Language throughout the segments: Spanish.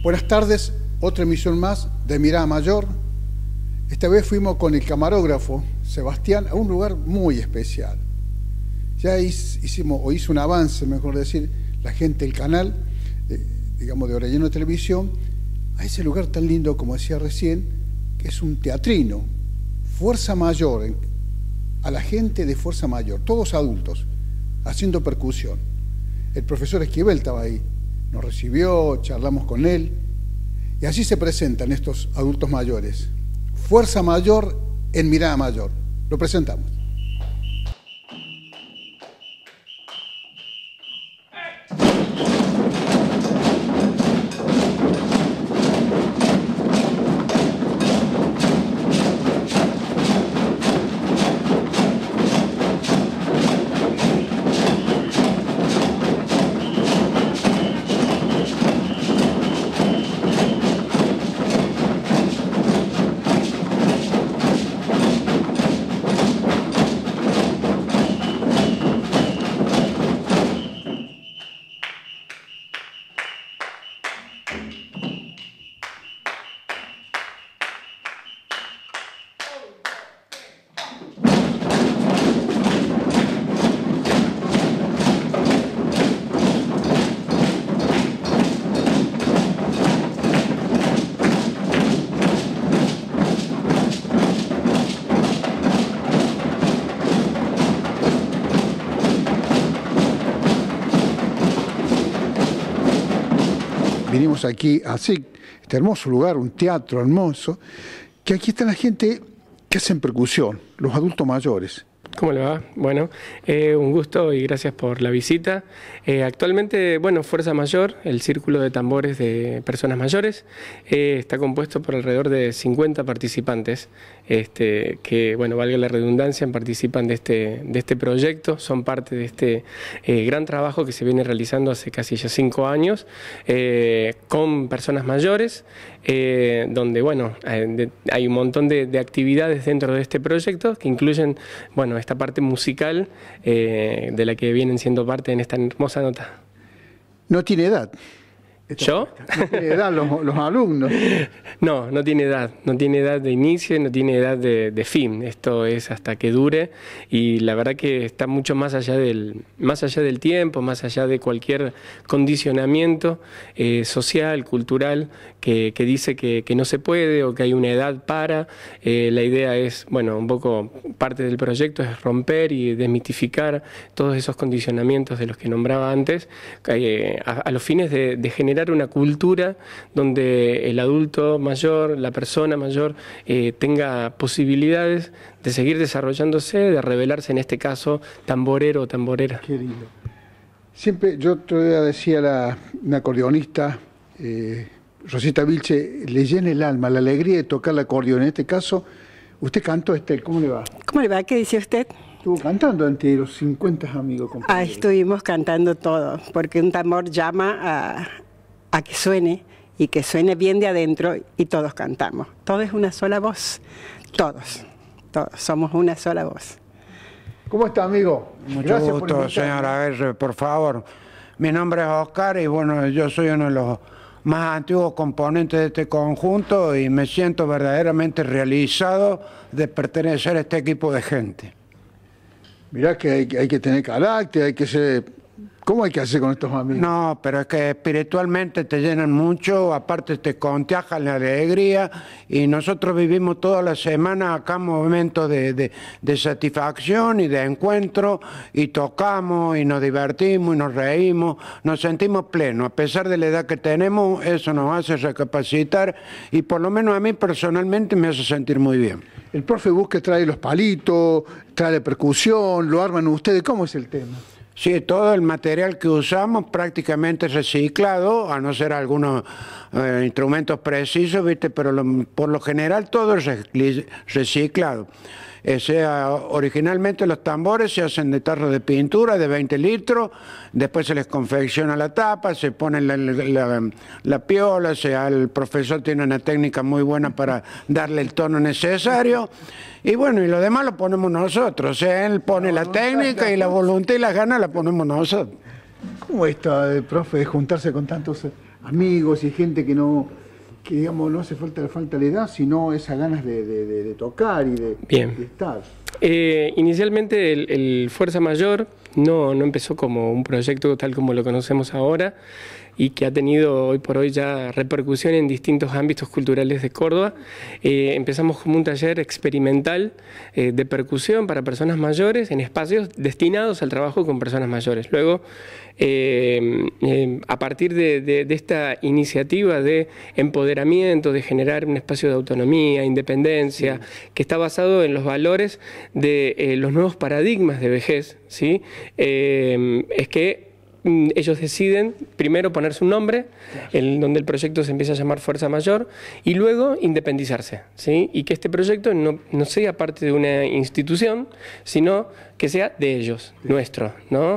Buenas tardes, otra emisión más de Mirada Mayor. Esta vez fuimos con el camarógrafo Sebastián a un lugar muy especial. Ya hizo un avance, mejor decir, la gente del canal, digamos de Orellano Televisión, a ese lugar tan lindo, como decía recién, que es un teatrino, Fuerza Mayor, a la gente de Fuerza Mayor, todos adultos, haciendo percusión. El profesor Esquivel estaba ahí, nos recibió, charlamos con él, y así se presentan estos adultos mayores. Fuerza Mayor en Mirada Mayor. Lo presentamos. Vinimos aquí a este hermoso lugar, un teatro hermoso, que aquí está la gente que hacen percusión, los adultos mayores. ¿Cómo le va? Bueno, un gusto y gracias por la visita. Actualmente, bueno, Fuerza Mayor, el círculo de tambores de personas mayores, está compuesto por alrededor de 50 participantes que, bueno, valga la redundancia, participan de este proyecto, son parte de este gran trabajo que se viene realizando hace casi ya 5 años con personas mayores, donde, bueno, hay un montón de actividades dentro de este proyecto que incluyen, bueno, esta parte musical de la que vienen siendo parte en esta hermosa nota. No tiene edad. ¿Yo? No tiene edad los alumnos. No, no tiene edad. No tiene edad de inicio, no tiene edad de fin. Esto es hasta que dure y la verdad que está mucho más allá del tiempo, más allá de cualquier condicionamiento social, cultural, que dice que no se puede o que hay una edad para. La idea es, bueno, un poco parte del proyecto es romper y desmitificar todos esos condicionamientos de los que nombraba antes, a los fines de generar una cultura donde el adulto mayor, la persona mayor, tenga posibilidades de seguir desarrollándose, de revelarse en este caso tamborero o tamborera. Qué lindo. Siempre, yo todavía decía una acordeonista, Rosita Vilche, le llena el alma, la alegría de tocar el acordeón. En este caso, usted cantó, Estel, ¿cómo le va? ¿Cómo le va? ¿Qué dice usted? Estuvo cantando ante los 50 amigos, compañeros. Estuvimos cantando todo, porque un tambor llama a que suene, y que suene bien de adentro, y todos cantamos. Todo es una sola voz, todos somos una sola voz. ¿Cómo está, amigo? Mucho gusto, señora R, por favor. Mi nombre es Oscar y bueno, yo soy uno de los más antiguos componentes de este conjunto y me siento verdaderamente realizado de pertenecer a este equipo de gente. Mirá que hay que tener carácter, hay que ser... ¿Cómo hay que hacer con estos amigos? No, pero es que espiritualmente te llenan mucho, aparte te contagian la alegría y nosotros vivimos toda la semana acá momentos de satisfacción y de encuentro y tocamos y nos divertimos y nos reímos, nos sentimos plenos. A pesar de la edad que tenemos, eso nos hace recapacitar y por lo menos a mí personalmente me hace sentir muy bien. El profe busca trae los palitos, trae la percusión, lo arman ustedes. ¿Cómo es el tema? Sí, todo el material que usamos prácticamente es reciclado, a no ser algunos instrumentos precisos, ¿viste? Pero por lo general todo es reciclado. Originalmente los tambores se hacen de tarro de pintura de 20 litros, después se les confecciona la tapa, se pone la piola, el profesor tiene una técnica muy buena para darle el tono necesario, y bueno, y lo demás lo ponemos nosotros, él pone la técnica y la voluntad y las ganas la ponemos nosotros. ¿Cómo está, profe, de juntarse con tantos amigos y gente que no, que digamos, no hace falta la edad, sino esas ganas de tocar y de estar? Inicialmente el Fuerza Mayor no empezó como un proyecto tal como lo conocemos ahora y que ha tenido hoy por hoy ya repercusión en distintos ámbitos culturales de Córdoba. Empezamos como un taller experimental de percusión para personas mayores en espacios destinados al trabajo con personas mayores. Luego, a partir de esta iniciativa de empoderamiento, de generar un espacio de autonomía, independencia, que está basado en los valores de los nuevos paradigmas de vejez, ¿sí? Es que ellos deciden primero ponerse un nombre, donde el proyecto se empieza a llamar Fuerza Mayor, y luego independizarse, ¿sí? Y que este proyecto no sea parte de una institución, sino que sea de ellos, nuestro, ¿no?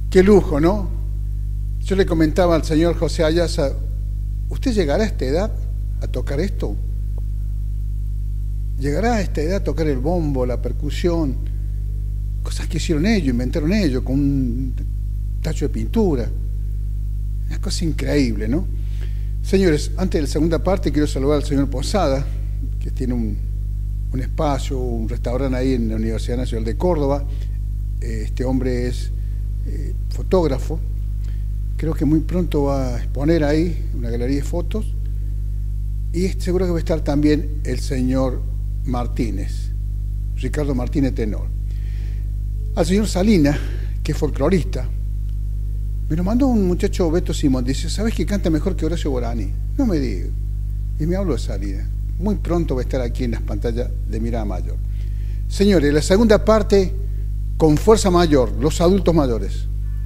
Qué lujo, ¿no? Yo le comentaba al señor José Ayaza, ¿usted llegará a esta edad a tocar esto? ¿Llegará a esta edad a tocar el bombo, la percusión? Cosas que hicieron ellos, inventaron ellos, con un tacho de pintura. Una cosa increíble, ¿no? Señores, antes de la segunda parte quiero saludar al señor Posada, que tiene un espacio, un restaurante ahí en la Universidad Nacional de Córdoba. Este hombre es fotógrafo. Creo que muy pronto va a exponer ahí una galería de fotos. Y seguro que va a estar también el señor Martínez, Ricardo Martínez Tenor. Al señor Salinas, que es folclorista, me lo mandó un muchacho, Beto Simón, dice, ¿sabes que canta mejor que Horacio Guarani? No me digas. Y me habló de Salinas. Muy pronto va a estar aquí en las pantallas de Mirada Mayor. Señores, la segunda parte, con fuerza mayor, los adultos mayores.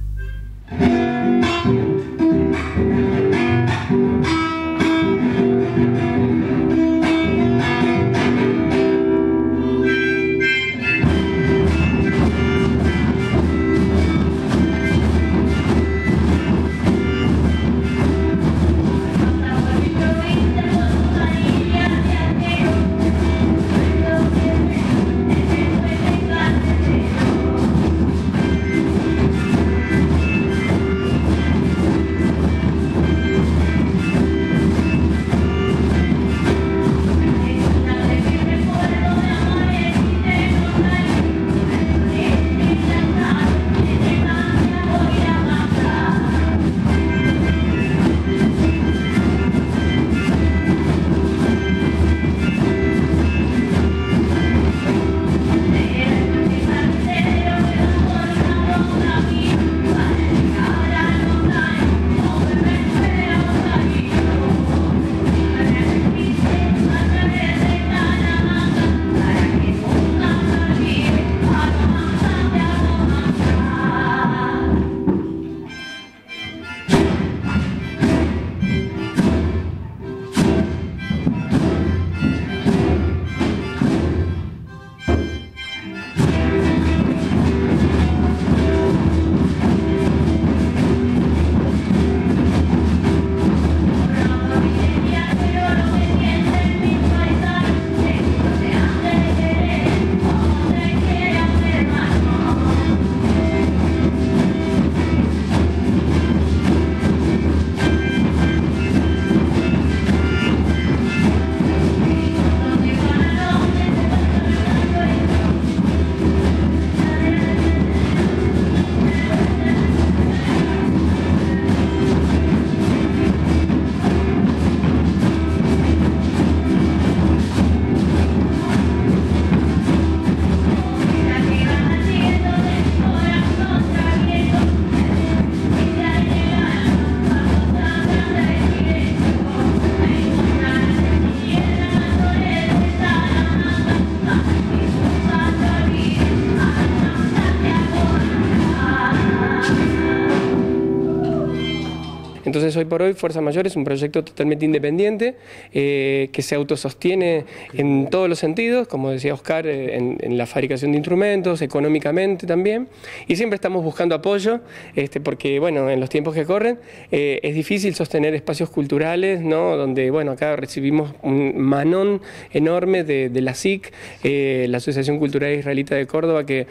Entonces, hoy por hoy, Fuerza Mayor es un proyecto totalmente independiente, que se autosostiene en todos los sentidos, como decía Oscar, en la fabricación de instrumentos, económicamente también, y siempre estamos buscando apoyo, porque, bueno, en los tiempos que corren, es difícil sostener espacios culturales, ¿no? Donde, bueno, acá recibimos un manón enorme de la SIC, la Asociación Cultural Israelita de Córdoba, que,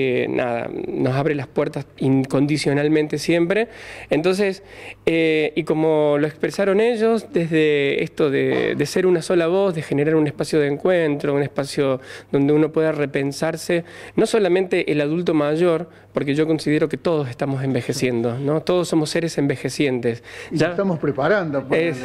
nada, nos abre las puertas incondicionalmente siempre. Entonces, y como lo expresaron ellos, desde esto de ser una sola voz, de generar un espacio de encuentro, un espacio donde uno pueda repensarse, no solamente el adulto mayor, porque yo considero que todos estamos envejeciendo, ¿no? Todos somos seres envejecientes. Ya estamos preparando.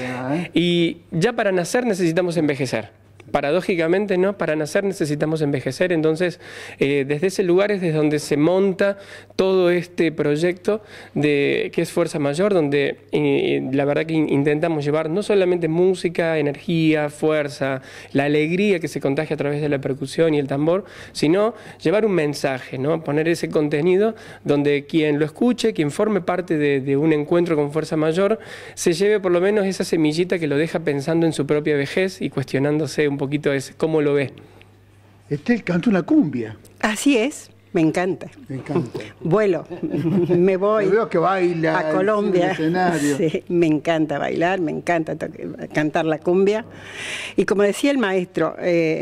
Y ya para nacer necesitamos envejecer. Paradójicamente, ¿no? Para nacer necesitamos envejecer, entonces desde ese lugar es desde donde se monta todo este proyecto que es Fuerza Mayor, donde la verdad que intentamos llevar no solamente música, energía, fuerza, la alegría que se contagia a través de la percusión y el tambor, sino llevar un mensaje, ¿no? Poner ese contenido donde quien lo escuche, quien forme parte de un encuentro con Fuerza Mayor, se lleve por lo menos esa semillita que lo deja pensando en su propia vejez y cuestionándose un poquito cómo lo ve. Estel canta una cumbia. Así es. Me encanta. Me encanta. Vuelo, me voy. Yo veo que baila a Colombia. en el escenario. Sí, me encanta bailar, me encanta cantar la cumbia. Y como decía el maestro,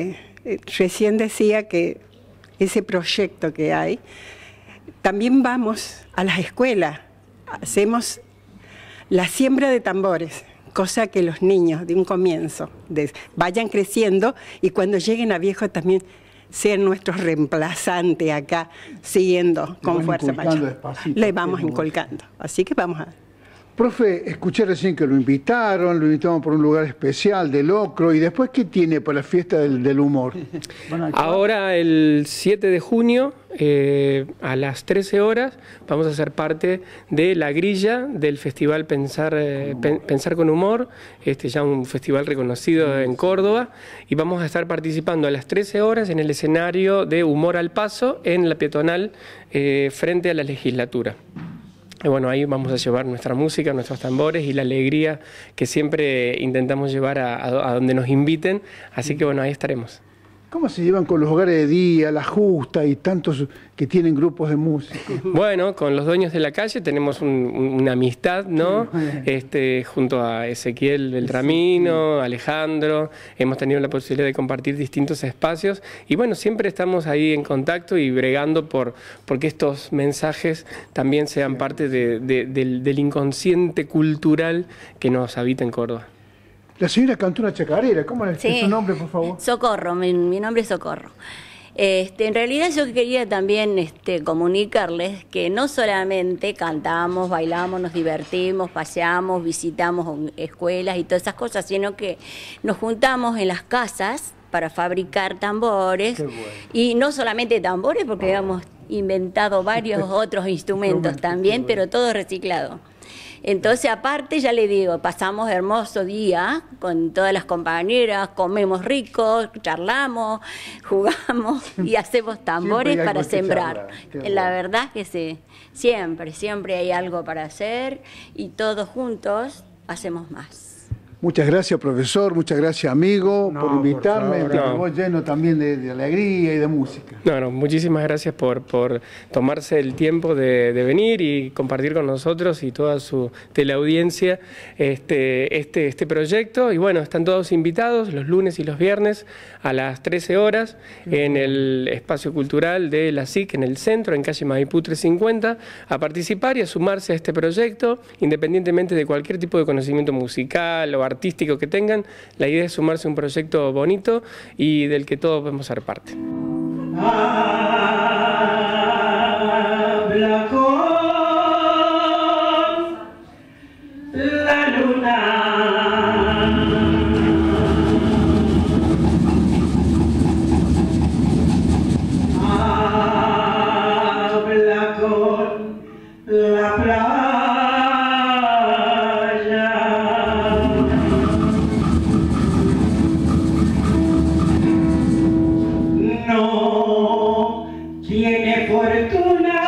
recién decía que ese proyecto que hay, también vamos a las escuelas, hacemos la siembra de tambores, cosa que los niños de un comienzo vayan creciendo y cuando lleguen a viejos también sean nuestros reemplazantes acá, siguiendo con fuerza mayor. Le vamos inculcando. Así que vamos a... Profe, escuché recién que lo invitaron por un lugar especial de locro, y después, ¿qué tiene para la fiesta del humor? Ahora, el 7 de junio, a las 13 horas, vamos a ser parte de la grilla del festival Pensar con Humor, ya un festival reconocido en Córdoba, y vamos a estar participando a las 13 horas en el escenario de Humor al Paso, en la peatonal, frente a la legislatura. Y bueno, ahí vamos a llevar nuestra música, nuestros tambores y la alegría que siempre intentamos llevar a donde nos inviten. Así que bueno, ahí estaremos. ¿Cómo se llevan con los hogares de día, la justa y tantos que tienen grupos de música? Bueno, con los dueños de la calle tenemos una amistad, ¿no? Junto a Ezequiel Beltramino, Alejandro, hemos tenido la posibilidad de compartir distintos espacios y bueno, siempre estamos ahí en contacto y bregando porque estos mensajes también sean parte del inconsciente cultural que nos habita en Córdoba. La señora cantó una chacarera, ¿cómo es su nombre, por favor? Socorro, mi nombre es Socorro. En realidad yo quería también comunicarles que no solamente cantamos, bailamos, nos divertimos, paseamos, visitamos escuelas y todas esas cosas, sino que nos juntamos en las casas para fabricar tambores. Qué bueno. Y no solamente tambores, porque hemos inventado varios otros instrumentos también, pero todo reciclado. Entonces, aparte, ya le digo, pasamos hermoso día con todas las compañeras, comemos rico, charlamos, jugamos y hacemos tambores para sembrar. La verdad que sí, siempre hay algo para hacer y todos juntos hacemos más. Muchas gracias, profesor, muchas gracias, amigo, por invitarme. Me llevo lleno también de alegría y de música. Muchísimas gracias por tomarse el tiempo de venir y compartir con nosotros y toda su teleaudiencia este proyecto. Y bueno, están todos invitados los lunes y los viernes a las 13 horas en el espacio cultural de la SIC, en el centro, en calle Maipú 350, a participar y a sumarse a este proyecto, independientemente de cualquier tipo de conocimiento musical o artístico que tengan. La idea es sumarse a un proyecto bonito y del que todos podemos ser parte. Habla con la luna. Habla con la playa. Tiene fortuna,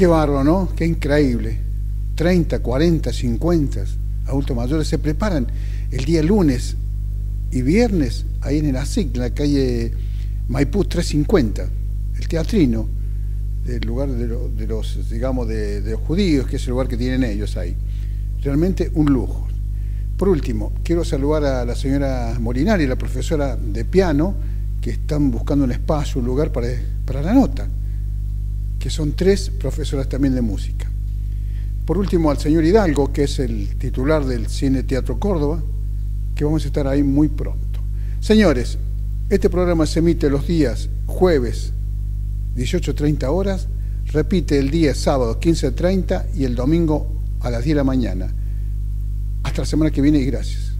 Qué bárbaro, ¿no? Qué increíble. 30, 40, 50 adultos mayores se preparan el día lunes y viernes ahí en el ASIC, en la calle Maipú 350, el teatrino, el lugar de los, digamos, de los judíos, que es el lugar que tienen ellos ahí. Realmente un lujo. Por último, quiero saludar a la señora Molinari, la profesora de piano, que están buscando un espacio, un lugar para la nota, que son 3 profesoras también de música. Por último, al señor Hidalgo, que es el titular del Cine Teatro Córdoba, que vamos a estar ahí muy pronto. Señores, este programa se emite los días jueves 18:30 horas, repite el día sábado 15:30 y el domingo a las 10 de la mañana. Hasta la semana que viene y gracias.